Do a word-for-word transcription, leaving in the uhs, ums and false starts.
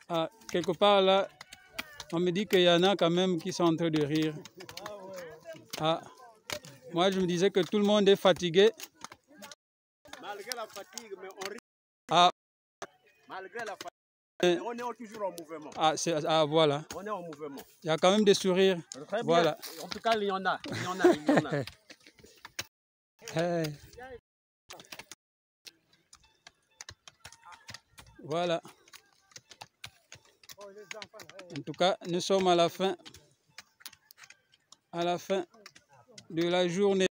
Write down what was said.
Ah, quelque part là, on me dit qu'il y en a quand même qui sont en train de rire. Ah, moi je me disais que tout le monde est fatigué. Malgré la fatigue, mais on rit. Ah. Malgré la fatigue, on est toujours en mouvement. Ah, ah, voilà. On est en mouvement. Il y a quand même des sourires. Très bien. Voilà. En tout cas, il y en a. Il y en a. Il y en a. Hey. Voilà. En tout cas, nous sommes à la fin, à la fin de la journée.